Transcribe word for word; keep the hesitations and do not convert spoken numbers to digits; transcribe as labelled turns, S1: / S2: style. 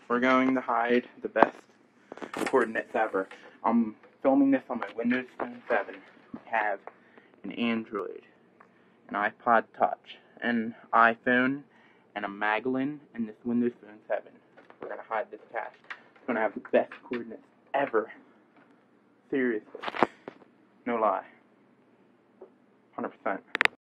S1: we're going to hide the best coordinates ever. I'm filming this on my Windows Phone seven. I have an Android, an iPod Touch, an iPhone, and a Magellan, and this Windows Phone seven. We're going to hide this cache. It's going to have the best coordinates ever. Seriously. No lie. one hundred percent.